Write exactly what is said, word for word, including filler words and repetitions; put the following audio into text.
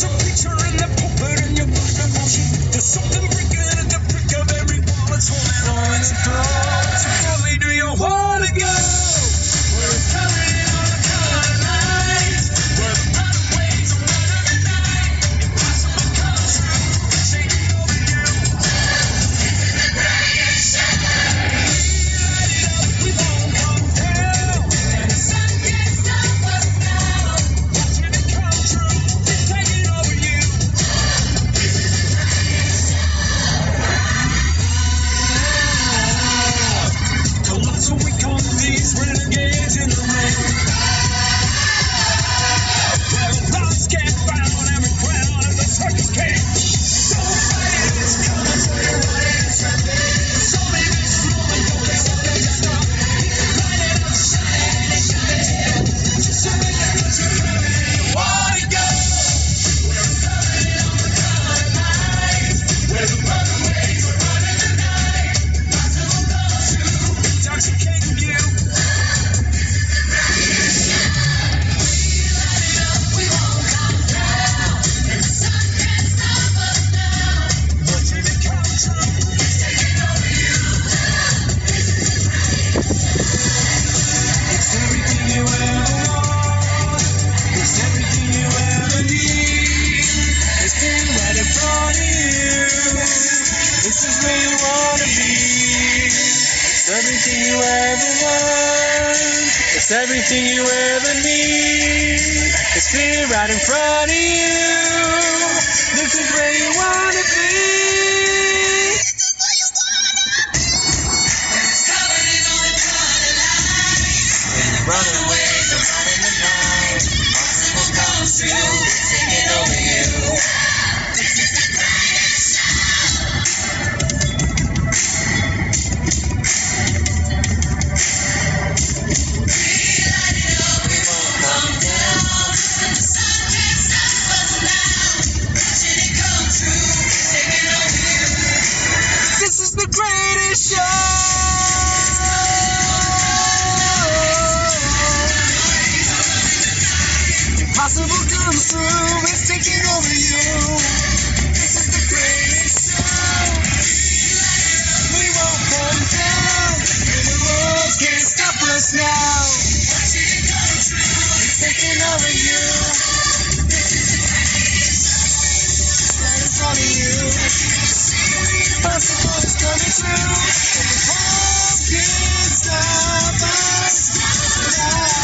There's a picture in the pulpit and your blood emotion. There's something breaking at the prick of every wall. It's holding on its throat. So tell me, do you want to go? We're coming on a cold night. Where the blood waves are one of the night. Impossible come true. Taking over you. It's in the greatest show. Light it up, we won't come down. And the sun can't stop us now. Watching it come true. It's taking over you. Colossal weak on these renegades in the rain. Where the lost get found every crown of the circus came. So fight it's coming, so you're running it's running. So maybe it's slowly going, so they just stop. Light it up, shine it, it's shining. So make it what you're coming, you wanna go. We're coming on the cold night. Where the brother waves are running the night. Possible come true. Intoxicating you. We won't come down. And the sun can't stop us now. Watching it come true. It's taking over you. It's everything you ever want. It's everything you ever need. It's been right in front of you. This is where you wanna be. It's everything you ever want. It's everything you ever need. It's been right in front of you. This is where you wanna be. It's coming in on the color light. When the runaways are running the night. Possible comes true. It's taking over you. This is the greatest show. Come down, and the sun can't stop us now. Watching it come true, taking over you. This is the greatest show. Impossible comes through, it's taking over you. This is the greatest show. We won't come down, and the world can't stop us now. Watching it come true. It's taking over you. Right in front of you. Possible is coming true. And the world can't stop us now.